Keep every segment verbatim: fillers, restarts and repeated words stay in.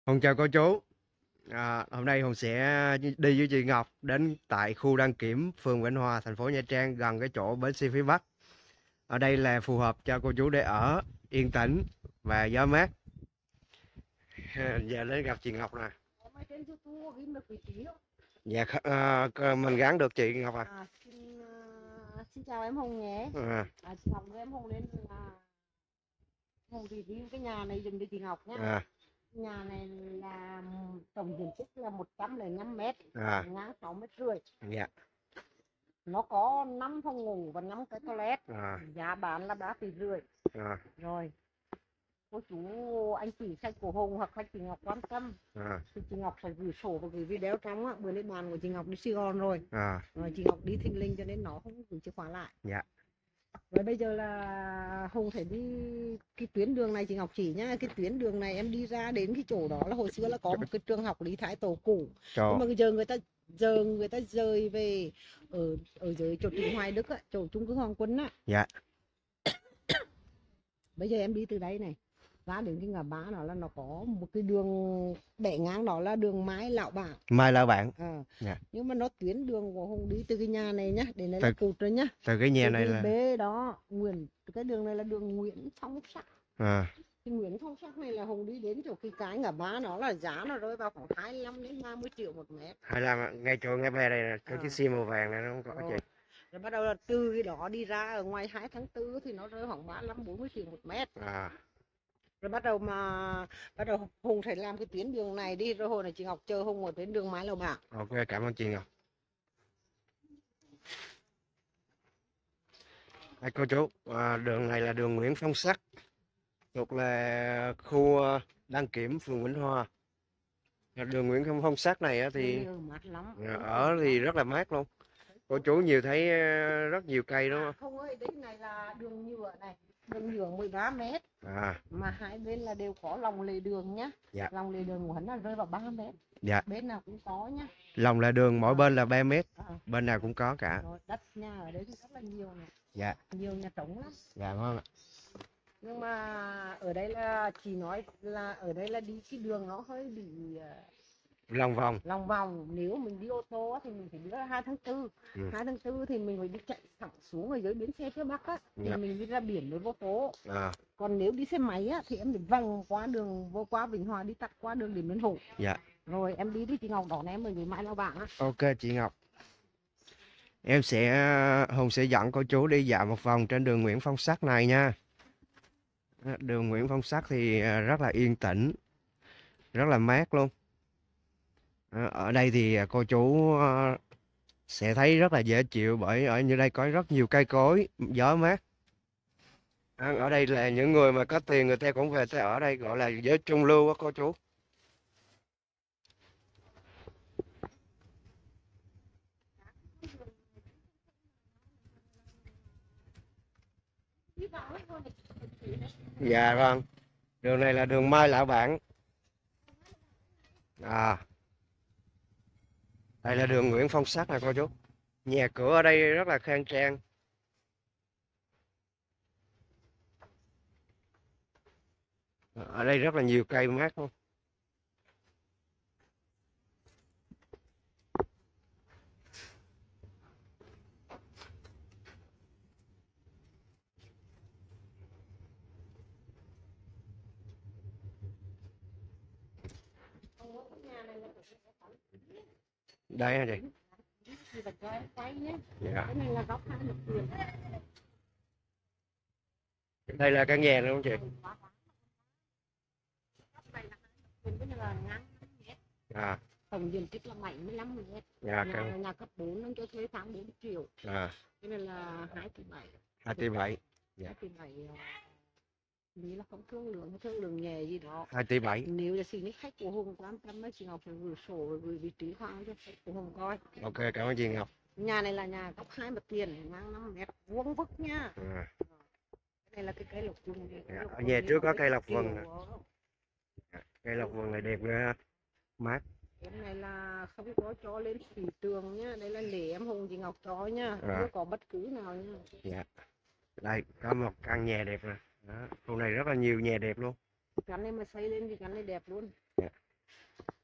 Hùng chào cô chú. À, hôm nay Hùng sẽ đi với chị Ngọc đến tại khu đăng kiểm phường Vĩnh Hòa, thành phố Nha Trang, gần cái chỗ bến xe phía Bắc. Ở đây là phù hợp cho cô chú để ở, yên tĩnh và gió mát. Ha, giờ đến gặp chị Ngọc nè. Dạ, à, mình gắn được chị Ngọc à. À, xin, uh, xin chào em Hồng nhé. À, À, chị Ngọc với em Hồng lên là Hồng review cái nhà này dùm cho chị Ngọc nhé. à, Nhà này là tổng diện tích là một trăm lẻ năm mét, à, ngang sáu mét rưỡi. dạ, Nó có năm phòng ngủ và năm cái toilet. à, Giá bán là ba tỷ rưỡi. à, Rồi, cô chú anh chị khách của Hồng hoặc khách chị Ngọc quan tâm à, thì chị Ngọc phải gửi sổ và gửi video trong á. Bữa nay bàn của chị Ngọc đi Sài Gòn rồi. à, Rồi chị Ngọc đi Thinh Linh cho nên nó không gửi chìa khóa lại. dạ. Rồi bây giờ là Hùng phải đi cái tuyến đường này chị Ngọc chỉ nhá. Cái tuyến đường này em đi ra đến cái chỗ đó là hồi xưa là có một cái trường học Lý Thái Tổ cũ. Nhưng Cho, mà giờ người ta giờ người ta rời về ở ở dưới chỗ Trịnh Hoài Đức á, chỗ trung cư Hoàng Quân á. dạ. Bây giờ em đi từ đây này ra đến cái ngã ba đó là nó có một cái đường bẻ ngang, đó là đường Mai Lão Bảng. Mai là bạn. À, Dạ. nhưng mà nó tuyến đường của Hùng đi từ cái nhà này nhá, đến đây Từ, là cụt rồi nhá. từ cái nhà Từ này cái là, bê đó Nguyễn, cái đường này là đường Nguyễn Phong Sắc. à, Cái Nguyễn Phong Sắc này là Hùng đi đến chỗ cái cái ngã ba, nó là giá nó rơi vào khoảng hai mươi lăm đến ba mươi triệu một mét. hay là ngay chỗ ngay về đây là có À, chiếc xe màu vàng này nó không có rồi. chị. Rồi bắt đầu là từ cái đó đi ra ở ngoài hai tháng tư thì nó rơi khoảng ba mươi lăm bốn mươi triệu một mét. À, Rồi bắt đầu mà bắt đầu Hùng phải làm cái tuyến đường này đi, rồi hồi này chị Ngọc chờ Hùng ở tuyến đường Mái Lầu Bạc. ok, cảm ơn chị Ngọc. Đây, cô chú, à, đường này là đường Nguyễn Phong Sắc, thuộc là khu à, đăng kiểm phường Vĩnh Hòa. Đường Nguyễn Phong Phong Sắc này á, thì Ừ, mát lắm. à, ở thì rất là mát luôn. Cô chú nhiều thấy à, rất nhiều cây đúng À, không? không ơi, đấy này là đường nhựa này, đường nhựa mười ba mét. À, Mà hai bên là đều có lòng lề đường nhá. dạ, Lòng lề đường của hắn là rơi vào ba mét. dạ. Bên nào cũng có nhá. Lòng là đường mỗi À, bên là ba mét, à. bên nào cũng có cả. Rồi đất nhà ở đây thì rất là nhiều này. Dạ, Nhiều nhà trống lắm. dạ vâng ạ. Nhưng mà ở đây là chỉ nói là ở đây là đi cái đường nó hơi bị uh, Lòng vòng. lòng vòng. Nếu mình đi ô tô thì mình phải đi ra hai tháng tư. Ừ. hai tháng tư thì mình phải đi chạy thẳng xuống ở dưới bến xe phía Bắc á, thì Dạ. mình đi ra biển mới vô phố. À, Còn nếu đi xe máy á thì em phải vòng qua đường, vô qua Vĩnh Hòa, đi tắt qua đường Điện Biên Phủ. dạ. Rồi em đi đi chị Ngọc đón em ở dưới Mai Lao Bảng á. Ok chị Ngọc. Em sẽ Hùng sẽ dẫn cô chú đi dạo một vòng trên đường Nguyễn Phong Sắc này nha. Đường Nguyễn Phong Sắc thì à, rất là yên tĩnh, rất là mát luôn. À, ở đây thì à, cô chú à, sẽ thấy rất là dễ chịu, bởi ở như đây có rất nhiều cây cối, gió mát. À, ở đây là những người mà có tiền người ta cũng về tới ở đây, gọi là giới trung lưu á cô chú. Dạ vâng. Đường này là đường Mai Lão Bảng. À, đây là đường Nguyễn Phong Sắc này cô chú. Nhà cửa ở đây rất là khang trang. Ở đây rất là nhiều cây mát luôn. Đây hả chị? Dạ. Cái này là góc hai mặt tiền. Đây là căn nhà đúng không chị? Cái này là ngang năm mét. À, Tổng diện tích là bảy mươi lăm mét. dạ, Nhà, căn... nhà cấp bốn nó cho thuê tháng bốn triệu. À, Cái này là hai tỷ bảy. hai tỷ bảy. Dạ. hai tỷ bảy. Lý là không thương lượng, thương lượng nhẹ gì đó. hai tỷ bảy. Nếu là xin khách của Hùng quan tâm chị Ngọc phải gửi sổ và gửi vị trí khoang cho khách của Hùng coi. Ok, cảm ơn chị Ngọc. Nhà này là nhà góc hai mặt tiền, ngang năm mét vuông vức nha. À. Cái này là cái cây lộc vừng. Dạ. Ở nhà trước có cây lộc vừng. Dạ. Cây lộc vừng này đẹp nữa, mát. Cái này là không có cho lên thị trường nhá, đây là để em Hùng chị Ngọc cho nhá, À. không có bất cứ nào nhá. Dạ. Đây có một căn nhà đẹp nè. Đó. Khu này rất là nhiều nhà đẹp luôn. Căn này mà xây lên thì căn này đẹp luôn. Dạ.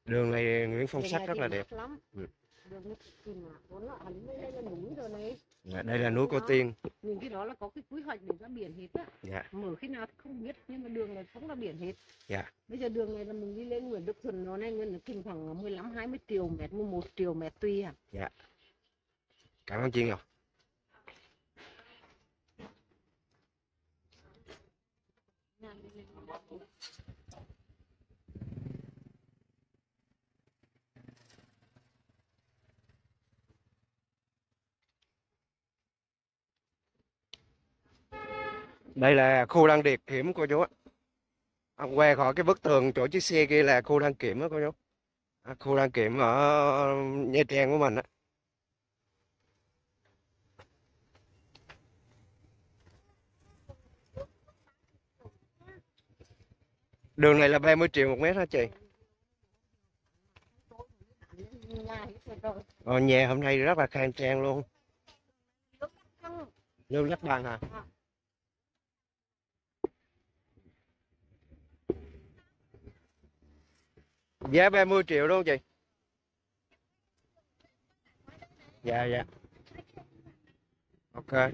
Đường này Nguyễn Phong Đường Sắc này rất thì là đẹp. mát lắm. Ừ. Đường này thì mát vốn là hẳn đây là núi rồi này. Dạ, đây là núi Cô Tiên. Nhìn cái đó là có cái quy hoạch để ra biển hết á. Dạ. Mở khi nào thì không biết, nhưng mà đường này không ra biển hết. Dạ. Bây giờ đường này là mình đi lên Nguyễn Đức Thuận nó này, Nguyễn Đức Thuận khoảng mười lăm hai mươi triệu mét, mười một triệu mét tùy à. Dạ. Cảm ơn chị Ngọc. Đây là khu đăng điệp kiểm cô chú ạ. À, que khỏi cái bức tường chỗ chiếc xe kia là khu đăng kiểm đó cô chú. À, khu đăng kiểm ở Nha Trang của mình á. Đường này là ba mươi triệu một mét hả chị? Ờ, nhà hôm nay rất là khang trang luôn. Lưu lắc bằng hả? Giá ba mươi triệu đúng không chị? Dạ dạ. Ok.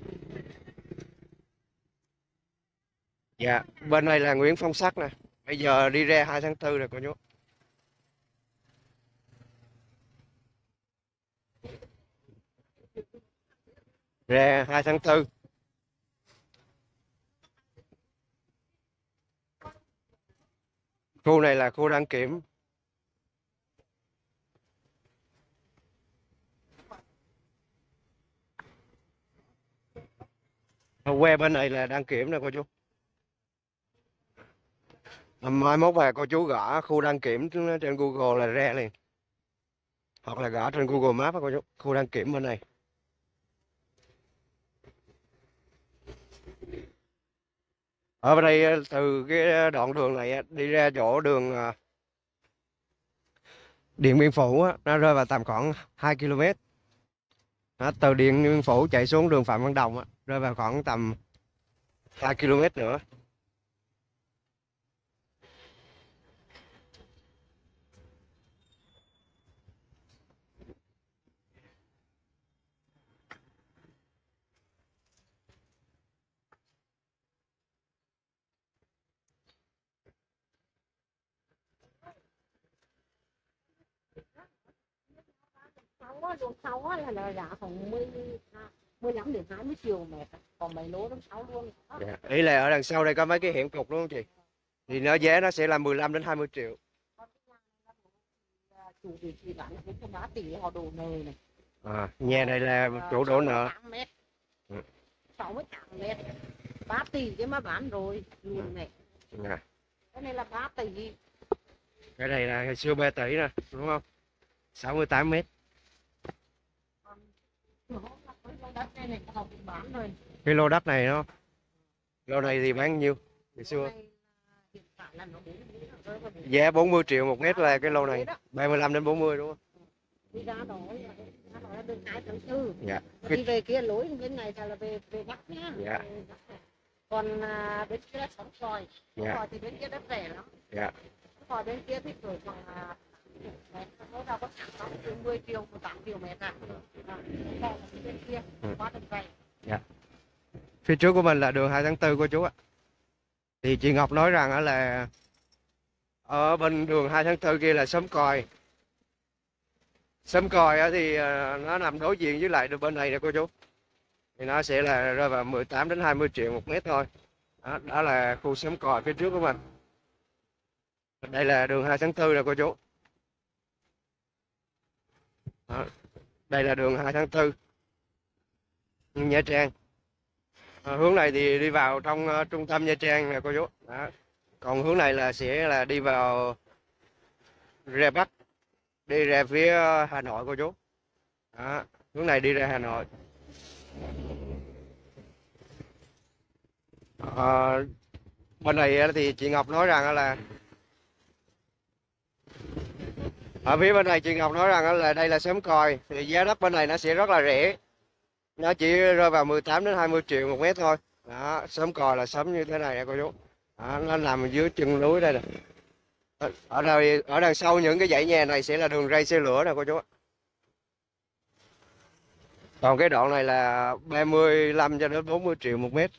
Dạ, bên này là Nguyễn Phong Sắc nè. Bây giờ đi ra hai tháng tư rồi cô chú. Ra hai tháng tư. Khu này là khu đăng kiểm. Que bên này là đăng kiểm nè cô chú. Mai mốt về cô chú gõ khu đăng kiểm trên Google là ra liền. Hoặc là gõ trên Google Maps cô chú. Khu đăng kiểm bên này. Ở bên đây từ cái đoạn đường này đi ra chỗ đường Điện Biên Phủ nó rơi vào tầm khoảng hai ki lô mét. Đó, từ Điện Biên Phủ chạy xuống đường Phạm Văn Đồng rơi vào khoảng tầm hai ki lô mét nữa. Đường sáu là, là giá khoảng mười, mười lăm đến hai mươi triệu mét, còn mấy lỗ đằng sau luôn. Dạ. Ý là ở đằng sau đây có mấy cái hẻm cục đúng không chị? Thì nó giá nó sẽ là mười lăm đến hai mươi triệu. Chủ thì chỉ bán cái cho bá tỷ họ đổ nợ này. À, nhà này là chủ đổ nợ. sáu mươi tám mét. ba tỷ chứ mà bán rồi luôn này. Dạ. Cái này là ba tỷ. Cái này là siêu ba tỷ nè, đúng không? sáu mươi tám mét. Cái lô đất này nó lô này thì bán nhiêu ngày xưa? Giá bốn mươi triệu một mét là cái lô này, ba mươi lăm đến bốn mươi đúng không? Đi ra đó là đường hai tháng tư. Dạ. Đi về kia lối bên này là về về Bắc nhá. Dạ. Còn à, bên kia là Sóng Sòi. Sóng Dạ. Sòi thì bên kia đất rẻ lắm. Dạ. Còn bên kia thì cỡ khoảng mét, nó đâu có khoảng mười triệu, mười tám triệu mét à. Còn bên kia qua đường vậy. Dạ. Phía trước của mình là đường hai tháng tư cô chú ạ. Thì chị Ngọc nói rằng là ở bên đường hai tháng tư kia là xóm Còi. Xóm Còi thì nó nằm đối diện với lại đường bên này nè cô chú. Thì nó sẽ là rơi vào mười tám đến hai mươi triệu một mét thôi. Đó, đó là khu xóm Còi phía trước của mình. Đây là đường hai tháng tư nè cô chú. Đó. Đây là đường hai tháng tư Nha Trang. À, hướng này thì đi vào trong uh, trung tâm Nha Trang nè cô chú. Đó. Còn hướng này là sẽ là đi vào ra Bắc, đi ra phía Hà Nội cô chú. Đó. Hướng này đi ra Hà Nội. À, bên này thì chị Ngọc nói rằng là ở phía bên này chị Ngọc nói rằng là đây là xóm Còi, thì giá đất bên này nó sẽ rất là rẻ, nó chỉ rơi vào mười tám đến hai mươi triệu một mét thôi. Đó, xóm Còi là xóm như thế này nè cô chú. Đó, nó nằm dưới chân núi đây nè, ở ở đây ở đằng sau những cái dãy nhà này sẽ là đường ray xe lửa nè cô chú. Còn cái đoạn này là ba mươi lăm cho đến bốn mươi triệu một mét.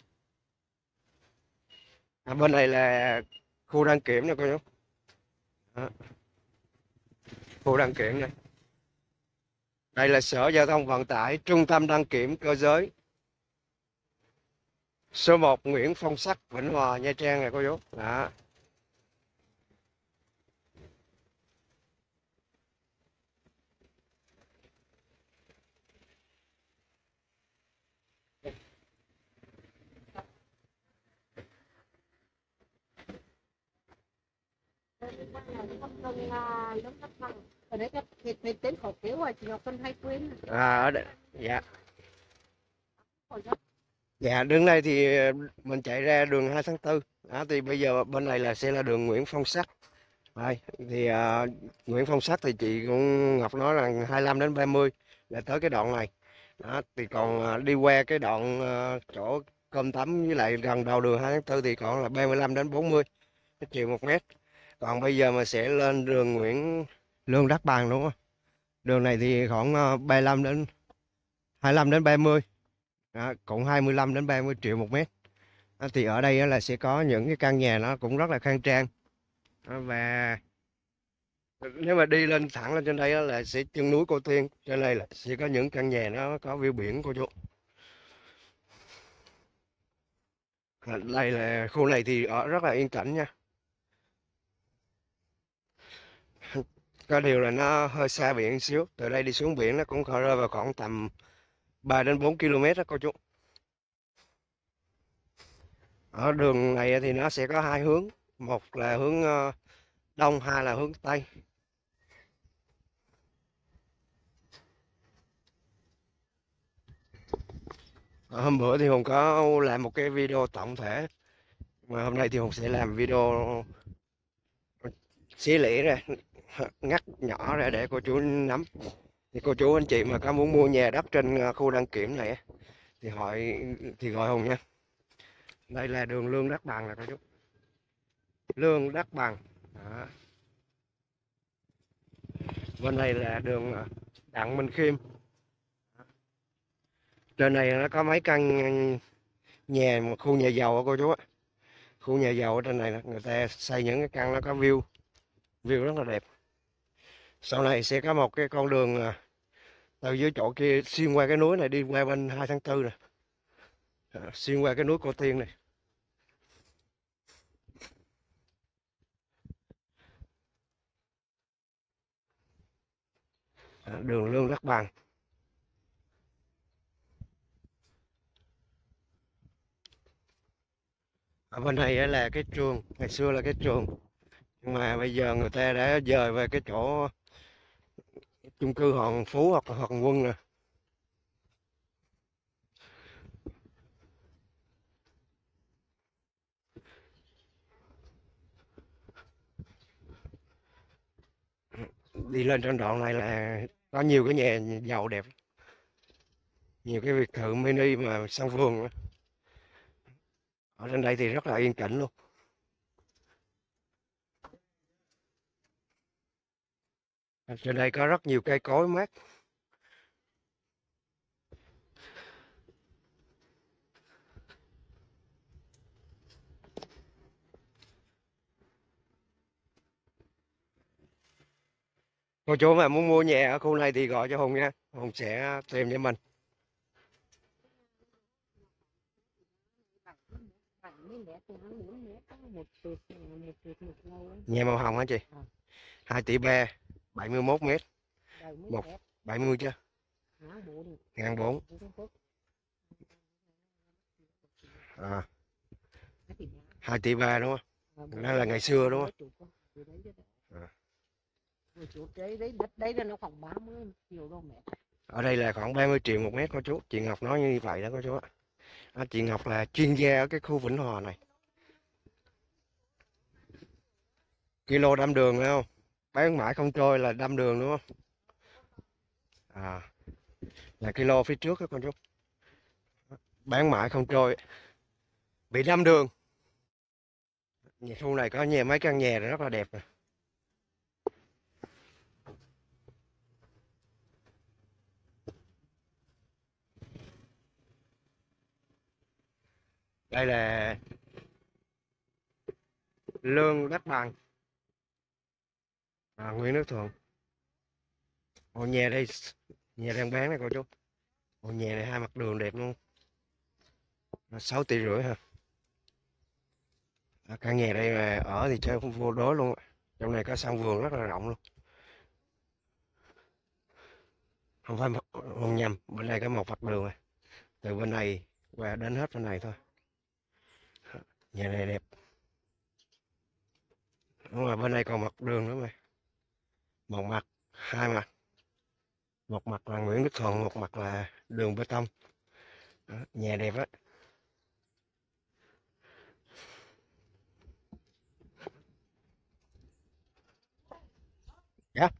À, bên này là khu đăng kiểm nè cô chú. Đó. Khu đăng kiểm này. Đây là Sở Giao thông Vận tải, Trung tâm đăng kiểm cơ giới. Số một Nguyễn Phong Sắc, Vĩnh Hòa, Nha Trang này cô chú. Đó. Ở đấy cái tên tên khó kéo rồi chị Ngọc Vân hay quên. À ở đây. Dạ. Dạ, đường này thì mình chạy ra đường hai tháng tư. Đó, thì bây giờ bên này là sẽ là đường Nguyễn Phong Sắc. Đây, thì uh, Nguyễn Phong Sắc thì chị cũng Ngọc nói là hai lăm đến ba mươi là tới cái đoạn này. Đó, thì còn uh, đi qua cái đoạn uh, chỗ Cơm Tấm với lại gần đầu đường hai tháng tư thì còn là ba mươi lăm đến bốn mươi triệu một mét. Còn bây giờ mà sẽ lên đường Nguyễn Lương Đắc Bằng đúng không? Đường này thì khoảng uh, ba mươi lăm đến hai mươi lăm đến ba mươi. Đó, cũng hai mươi lăm đến ba mươi triệu một mét. Đó, thì ở đây là sẽ có những cái căn nhà nó cũng rất là khang trang. Đó, và nếu mà đi lên thẳng lên trên đây là sẽ chân núi Cô Tiên, trên đây là sẽ có những căn nhà nó có view biển cô chú. Đây là khu này thì ở rất là yên tĩnh nha. Có điều là nó hơi xa biển xíu, từ đây đi xuống biển nó cũng có rơi vào khoảng tầm ba đến bốn ki lô mét đó cô chú. Ở đường này thì nó sẽ có hai hướng, một là hướng đông, hai là hướng tây. Hôm bữa thì Hùng có làm một cái video tổng thể, mà hôm nay thì Hùng sẽ làm video xí lẻ ra, ngắt nhỏ ra để cô chú nắm. Thì cô chú anh chị mà có muốn mua nhà đất trên khu đăng kiểm này thì hỏi thì gọi Hùng nha. Đây là đường Lương Đắc Bằng nè cô chú. Lương Đắc Bằng. Đó. Bên này là đường Đặng Minh Khiêm. Trên này nó có mấy căn nhà, một khu nhà giàu cô chú á. Khu nhà giàu ở trên này người ta xây những cái căn nó có view, view rất là đẹp. Sau này sẽ có một cái con đường từ dưới chỗ kia xuyên qua cái núi này đi qua bên hai tháng tư nè. Xuyên qua cái núi Cô Tiên này. Đường Lương Đắc Bằng. Ở bên này là cái trường, ngày xưa là cái trường, nhưng mà bây giờ người ta đã dời về cái chỗ chung cư Hoàng Phú hoặc là Hoàng Quân nè. Đi lên trên đoạn này là có nhiều cái nhà giàu đẹp, nhiều cái biệt thự mini mà sân vườn nữa. Ở trên đây thì rất là yên tĩnh luôn. Trên đây có rất nhiều cây cối mát. Cô chú mà muốn mua nhà ở khu này thì gọi cho Hùng nha, Hùng sẽ tìm cho mình. Nhà màu hồng hả chị? hai tỷ ba, bảy mươi mốt mét. Một bảy mươi chưa? Ngàn bốn. À. hai tỷ ba đúng không? Đó là ngày xưa đúng không? À. Ở đây là khoảng ba mươi triệu một mét cô chú. Chị Ngọc nói như vậy đó cô chú ạ. À, chị Ngọc là chuyên gia ở cái khu Vĩnh Hòa này. Kilo đâm đường phải không? Bán mãi không trôi là đâm đường đúng không? À, là kilo phía trước đó con chú. Bán mãi không trôi, bị đâm đường. Nhà khu này có nhà mấy căn nhà rất là đẹp nè. Đây là Lương Đất Bằng, à, Nguyễn Đức Thuận. Ồ, nhà đây, nhà đang bán này cô chú. Ồ, nhà này hai mặt đường đẹp luôn. Sáu tỷ rưỡi ha. À, căn nhà đây mà ở thì chơi vô đối luôn. Trong này có sân vườn rất là rộng luôn. Không phải một, không nhầm, bên này có một mặt đường này. Từ bên này và đến hết bên này thôi. Nhà này đẹp. Đúng rồi, bên này còn mặt đường nữa mà. Một mặt, hai mặt. Một mặt là Nguyễn Đức Thuận, một mặt là đường bê tông. Đó, nhà đẹp á. Dạ.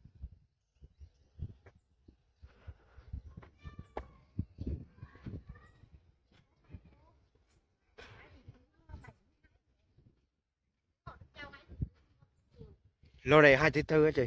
Lô này hai tỷ tư á chị.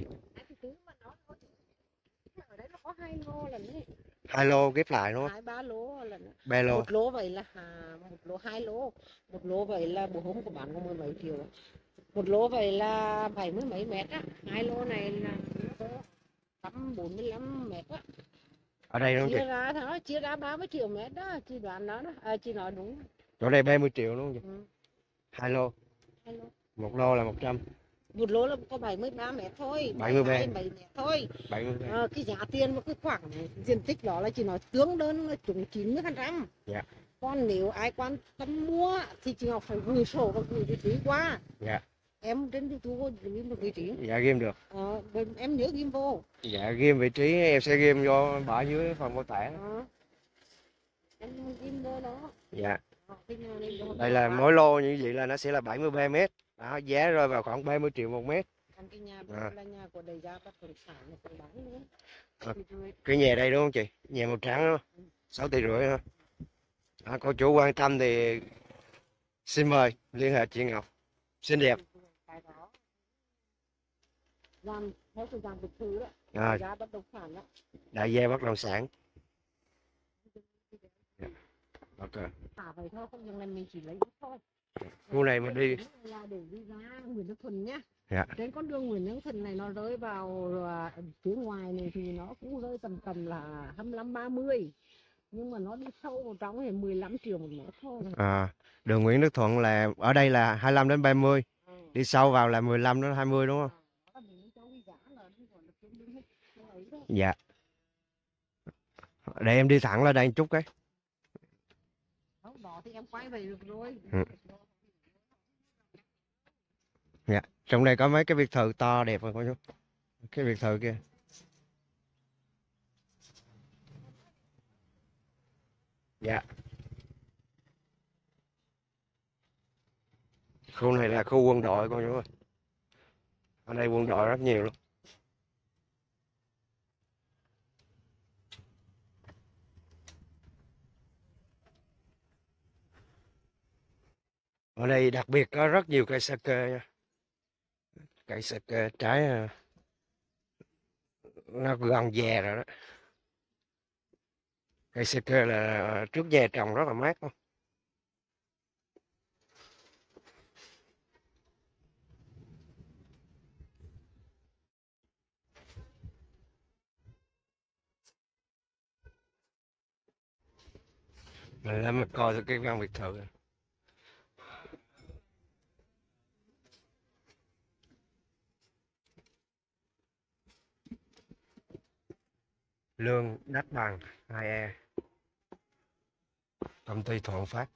Ở đấy nó có hai lô lần ấy. Hai lô ghép lại đúng không? Hai ba lô lần. Ba lô. Một lô vậy là à, một lô hai lô. Một lô vậy là bữa hôm của bạn có mười mấy triệu. Một lô vậy là bảy mươi mấy mét á. Hai lô này là nó có bốn mươi lăm mét á. Ở đây đúng không Chia chị? ra đó, chia ra ba mươi triệu mét đó, chị đoán đó đó. À, chị nói đúng. Chỗ đây ba mươi triệu đúng không chị? Ừ. Hai lô. Hai lô. Một lô là một trăm. Một lô là có bảy mươi ba mét thôi, bảy mươi ba mét thôi. bảy mươi ba. À, cái giá tiền và cái khoảng diện tích đó là chỉ nói tương đơn là chừng chín mươi phần trăm. Dạ. Còn nếu ai quan tâm mua thì chị Ngọc phải gửi sổ và gửi địa chỉ qua. Dạ. Em trên YouTube ghi một vị trí. Dạ ghim được. Ờ, em nhớ ghim vô. Dạ ghim vị trí em sẽ ghim vô bỏ dưới phần mô tả. Ờ. Em ghim vô đó. Dạ. Ờ, này đây là mỗi lô như vậy là nó sẽ là bảy mươi ba mét. Đó, giá rơi vào khoảng ba mươi triệu một mét. Cái nhà À. là nhà của đầy gia bất động sản là còn bán luôn. À, cái nhà đây đúng không chị? Nhà màu trắng đó. sáu tỷ rưỡi ha. À, cô chủ quan tâm thì xin mời liên hệ chị Ngọc. Xinh đẹp. Làm theo cái dạng biệt thự đó. À, Giá bất động sản đó. đại gia bất động sản. Ok. À vậy thôi, không dùng này mình chỉ lấy ít thôi. Khu này mà đi Là để đi ra Nguyễn Đức Thuận nhá. Dạ. Trên con đường Nguyễn Đức Thuận này nó rơi vào phía ngoài này thì nó cũng rơi tầm tầm là hai mươi lăm ba mươi. Nhưng mà nó đi sâu vào trong thì mười lăm triệu một mét thôi. À, đường Nguyễn Đức Thuận là ở đây là hai mươi lăm đến ba mươi. Ừ. Đi sâu vào là mười lăm đến hai mươi đúng không? À, dạ. Để em đi thẳng lên đây một chút cái. Đó thì em quay về được rồi. Ừ. Dạ, trong đây có mấy cái biệt thự to đẹp rồi cô chú. Cái biệt thự kia. Dạ. Khu này là khu quân đội cô chú ơi. Ở đây quân đội rất nhiều luôn. Ở đây đặc biệt có rất nhiều cây sa kê nha. Cây sa kê trái nó gần già rồi đó. Cây sa kê là trước nhà trồng rất là mát luôn. Mình lên mình coi thử cái căn biệt thự. Lương Đất Bằng hai E, công ty Thuận Phát.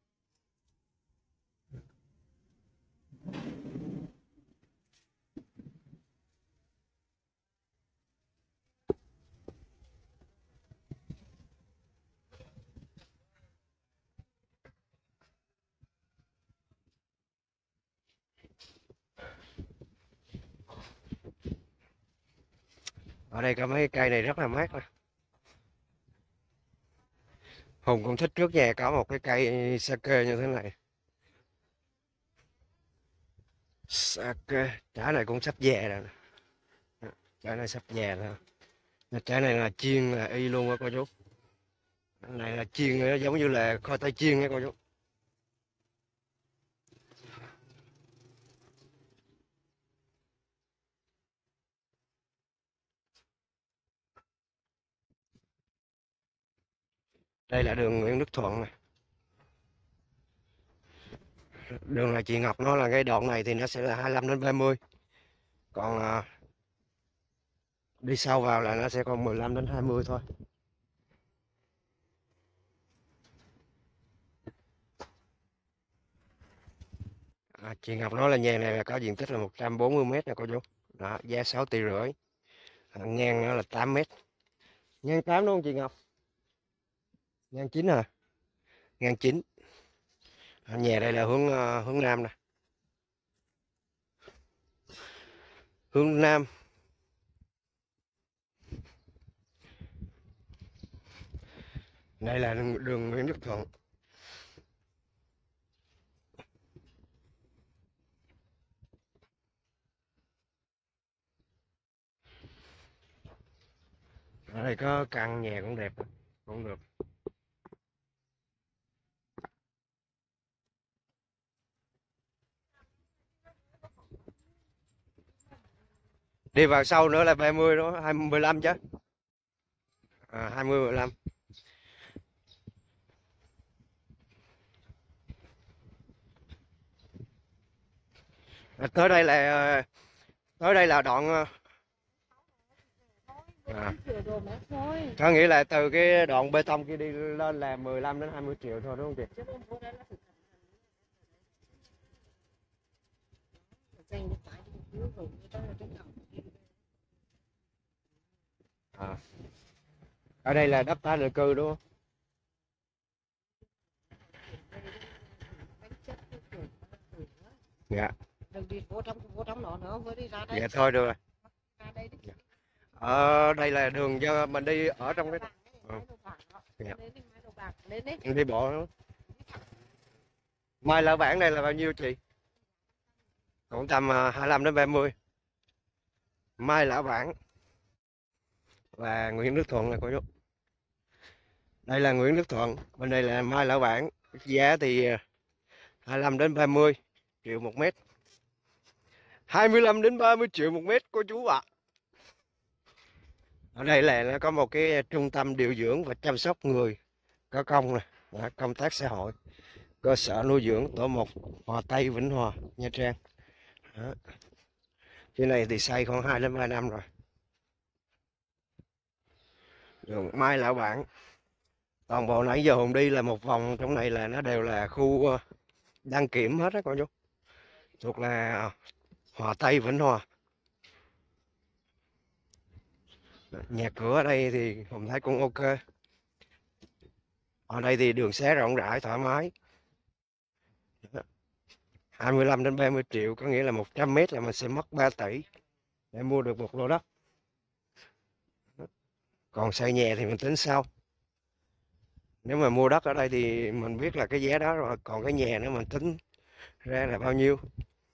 Ở đây có mấy cây này rất là mát nè. Hùng cũng thích trước nhà có một cái cây sake như thế này. Sake, trái này cũng sắp già rồi. Trái này sắp già rồi. Trái này là chiên là y luôn á cô chú. Cái này là chiên giống như là khoai tây chiên nha cô chú. Đây là đường Nguyễn Đức Thuận này. Đường này chị Ngọc nói là cái đoạn này thì nó sẽ là hai mươi lăm đến ba mươi. Còn à, đi sâu vào là nó sẽ còn mười lăm đến hai mươi thôi. À, chị Ngọc nói là nhà này là có diện tích là một trăm bốn mươi mét nè cô chú. Đó, giá sáu tỷ rưỡi. À, ngang nó là tám mét. Ngang tám đúng không chị Ngọc? Ngang chín à? Ngang chín. À, nhà đây là hướng uh, hướng nam nè. Hướng nam. Đây là đường, đường Nguyễn Đức Thuận. Ở đây có căn nhà cũng đẹp, cũng được. Đi vào sâu nữa là ba mươi đó, hai mươi lăm chứ. À, hai mươi mười lăm. À, tới đây là tới đây là đoạn à, có nghĩa là từ cái đoạn bê tông kia đi lên là mười lăm đến hai mươi triệu thôi đúng không chị? À. Ở đây là đất tái định cư đúng không? Dạ. Đừng đi vô trong vô trong nó nữa, vừa đi ra đây. Dạ thôi được rồi. Ra đây đi. Ở đây là đường do mình đi ở trong cái ừ. Dạ. Em đi bộ nữa. Mai lỡ bản này là bao nhiêu chị? Cũng tầm hai mươi lăm đến ba mươi. Mai lỡ bản và Nguyễn Đức Thuận là cô chú. Đây là Nguyễn Đức Thuận, bên đây là Mai Lão Bản, giá thì hai mươi lăm đến ba mươi triệu một mét. hai mươi lăm đến ba mươi triệu một mét cô chú ạ. À. Ở đây là nó có một cái trung tâm điều dưỡng và chăm sóc người có công này, công tác xã hội, cơ sở nuôi dưỡng tổ một Hòa Tây Vĩnh Hòa Nha Trang. Đó. Cái này thì xây khoảng hai đến ba năm rồi. Đường Mai Lão Bản. Toàn bộ nãy giờ Hùng đi là một vòng trong này là nó đều là khu đăng kiểm hết á cô chú. Thuộc là Hòa Tây Vĩnh Hòa. Nhà cửa ở đây thì Hùng thấy cũng ok. Ở đây thì đường xá rộng rãi thoải mái. hai mươi lăm đến ba mươi triệu có nghĩa là một trăm mét là mình sẽ mất ba tỷ để mua được một lô đất. Còn xây nhà thì mình tính sau. Nếu mà mua đất ở đây thì mình biết là cái giá đó rồi, còn cái nhà nữa mình tính ra là bao nhiêu.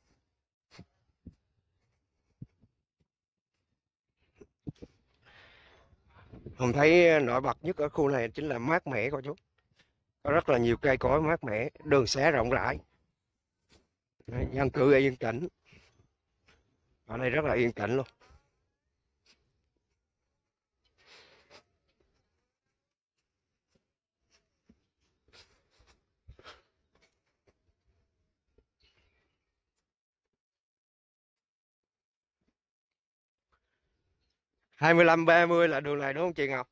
ผมthấy nổi bật nhất ở khu này chính là mát mẻ cô chú. Có rất là nhiều cây cối mát mẻ, đường xá rộng rãi. Dân cư yên tĩnh. Ở đây rất là yên tĩnh luôn. hai mươi lăm ba mươi là đường này đúng không chị Ngọc?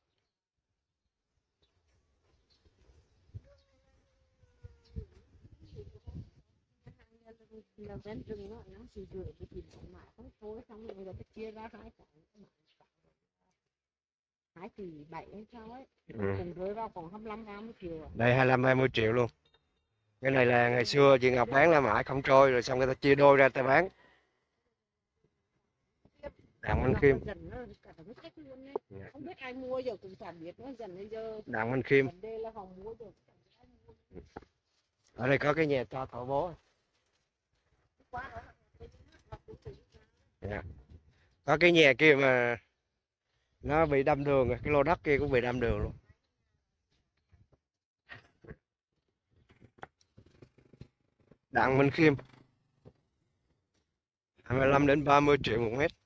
Là ven rừng nó nó chỉ rửa cái thịt mãi không thôi, xong rồi nó chia ra hai cái hai tỷ bảy hay sao ấy. Ừ. Cùng rơi vào khoảng hai mươi lăm ba mươi triệu. À. Đây hai mươi lăm ba mươi triệu luôn. Cái này là ngày xưa chị Ngọc bán là mãi không trôi rồi xong người ta chia đôi ra ta bán. Đặng Minh Khiêm. Không biết ai mua giờ cũng chẳng biết nó dần bây giờ. Đặng Minh Khiêm. Ở đây có cái nhà cho tổ bố. Yeah. Có cái nhà kia mà nó bị đâm đường, cái lô đất kia cũng bị đâm đường luôn. Đặng Minh Khiêm. hai mươi lăm đến ba mươi triệu một mét.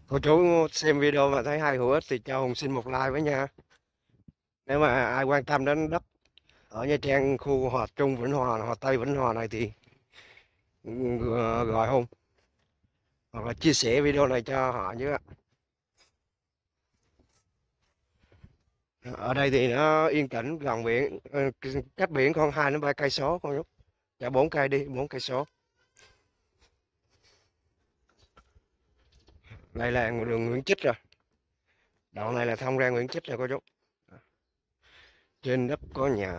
Cô chú xem video mà thấy hay hữu ích thì cho Hùng xin một like với nha. Nếu mà ai quan tâm đến đất ở Nha Trang, khu Hòa Trung, Vĩnh Hòa, Hòa Tây, Vĩnh Hòa này thì ừ, gọi Hùng hoặc là chia sẻ video này cho họ nhé ạ. Ở đây thì nó yên tĩnh, gần biển, ờ, cách biển khoảng hai đến ba cây số con nhúc. Dạ bốn cây đi, bốn cây số. Đây là đường Nguyễn Chích rồi. Đoạn này là thông ra Nguyễn Chích rồi cô chú. Trên đất có nhà.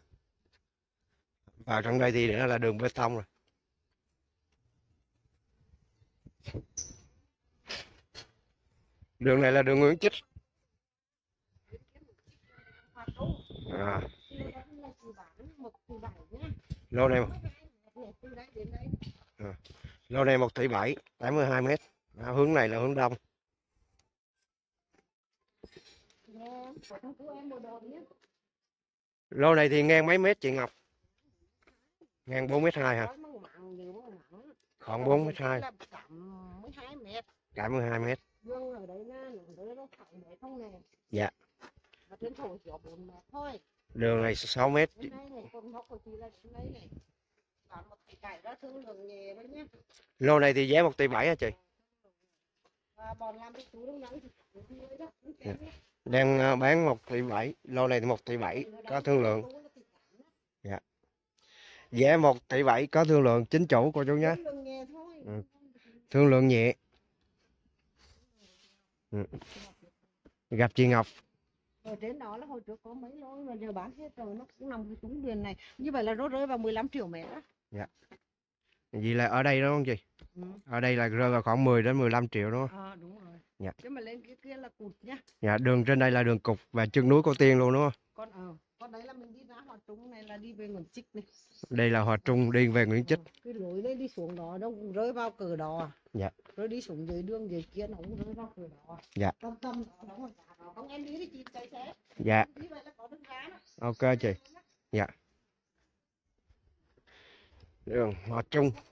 Vào trong đây thì nữa là đường bê tông rồi. Đường này là đường Nguyễn Chích. À. Lô này à. Lô này một tỷ bảy, tám mươi hai mét. À, hướng này là hướng đông. Lô này thì ngang mấy mét chị Ngọc? Ngang bốn mét hai hả? Khoảng bốn mét hai. Cạnh mười hai mét. Dạ. Đường này sáu mét. Lô này thì giá một tỷ bảy hả chị? Đang bán một tỷ bảy, lô này thì một tỷ bảy, có thương lượng. Dạ. Giá một tỷ bảy có thương lượng chính chủ cô chú nhé. Ừ. Thương lượng nhẹ. Ừ. Gặp chị Ngọc. Ở trên đó là hồi trước có mấy lô mà giờ bán hết rồi, nó cũng nằm cái trúng điền này. Như vậy là nó rơi vào mười lăm triệu mét đó. Dạ. Vậy là ở đây đúng không chị? Ừ. Ở đây là rơi vào khoảng mười đến mười lăm triệu đúng không? À, đúng rồi. Dạ. Chứ mà lên kia kia là cụt nhá. Dạ, đường trên đây là đường cục và chân núi Cô Tiên luôn đúng không? Con ờ, con đấy là mình đi ra Hòa Trung này là đi về Nguyễn Chích này. Đây là Hòa Trung đi về Nguyễn Chích. Ờ, cái lối đấy đi xuống đó đâu cũng rơi vào cờ đỏ. Dạ. Rồi đi xuống dưới đường dưới kia nó cũng rơi vào cờ đỏ. Dạ. Tâm tâm đó đó đó. Không em đi thì chị chạy xe. Dạ. Đi vậy là có đường ra đó. Ok chị. Dạ. Đường Hòa Trung.